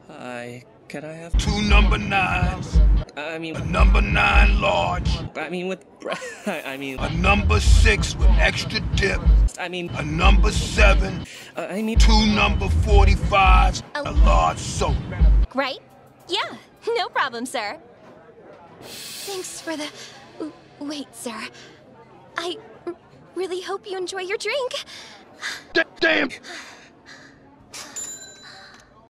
Hi, can I have Two number nines. I mean, A number 9 large. I mean with I mean, A number 6 with extra dip. I mean, A number 7. I mean, Two number 45s. A large soap. Right? Yeah, no problem, sir. Thanks for the... Wait, sir. I really hope you enjoy your drink. Damn!